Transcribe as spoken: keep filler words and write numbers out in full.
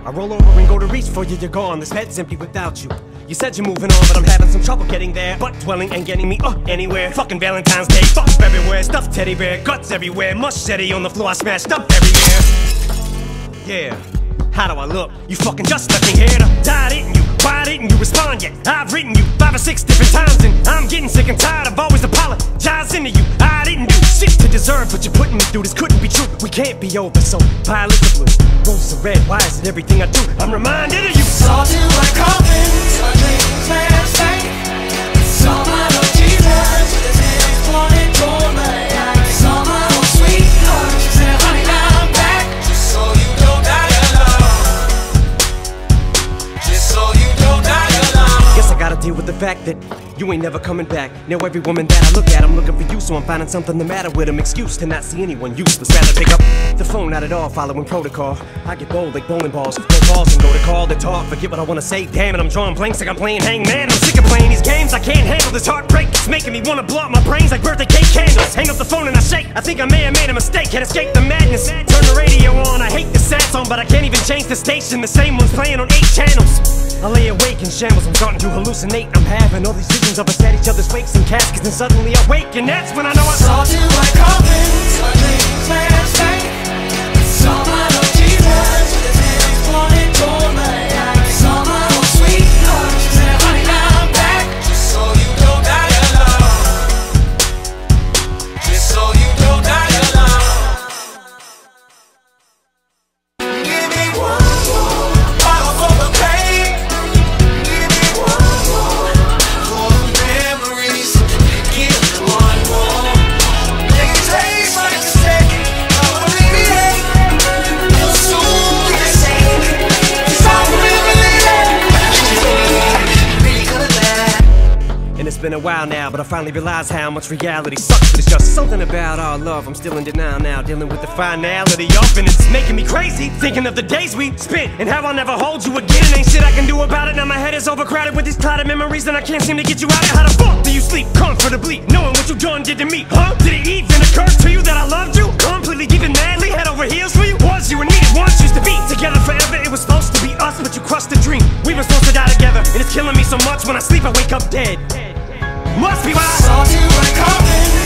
I roll over and go to reach for you, you're gone. This bed's empty without you. You said you're moving on, but I'm having some trouble getting there. Butt dwelling and getting me uh, anywhere. Fucking Valentine's Day, fuck everywhere. Stuffed teddy bear, guts everywhere. Machete on the floor, I smashed up everywhere. Yeah, how do I look? You fucking just left me here to die, didn't you? Why didn't you respond yet? I've written you five or six different times, and I'm getting sick and tired of always apologizing to you. I didn't do shit to deserve what you're putting me through. This couldn't be true, we can't be over, so violet the blue, roses are red, why is it everything I do? I'm reminded of you. Saw you like coffins, my dreams last night. Saw my Lord Jesus with his hands pointing toward my eyes. Saw my own sweetheart, she said, honey, now I'm back. Just so you don't die alone. Just so you don't die alone. Guess I gotta deal with the fact that you ain't never coming back. Now every woman that I look at, I'm looking for you, so I'm finding something the matter with them. Excuse to not see anyone useless. Rather pick up the phone, not at all, following protocol. I get bold like bowling balls, no balls and go to call to talk. Forget what I wanna say, damn it, I'm drawing blanks like I'm playing hangman. I'm sick of playing these games, I can't handle this heartbreak. It's making me wanna blow up my brains like birthday cake candles. Hang up the phone and I shake, I think I may have made a mistake. Can't escape the madness, turn the radio on. I hate the sad song, but I can't even change the station. The same one's playing on eight channels. I lay awake in shambles, I'm starting to hallucinate. I'm having all these visions of us at each other's wakes and caskets, and suddenly I wake, and that's when I know I saw you like coffins, my dreams last night. Saw my Lord Jesus with his hands pointing toward my eyes. Saw my own sweetheart, she said, honey, now I'm back. Just so you don't die alone. Just so you don't die alone. Give me one more bottle for the pain. Give me one more for the memories. Give me one more. Make it taste like a second. I believe it. You're so good at saying it. It's all really really good at that. And it's been a while now, but I finally realized how much reality sucks. But it's just something about our love, I'm still in denial now, dealing with the finality of, and it's making me crazy, thinking of the days we spent, and how I'll never hold you again. And ain't shit I can do about it, now my head is overcrowded with these clouded memories, and I can't seem to get you out of. How the fuck do you sleep comfortably, knowing what you done did to me, huh? Did it even occur to you that I loved you? Completely giving madly, head over heels for you? Was you and needed once, used to be together forever, it was supposed to be us, but you crushed the dream. We were supposed to die together, and it's killing me so much, when I sleep I wake up dead. Must be why I saw you like coffins.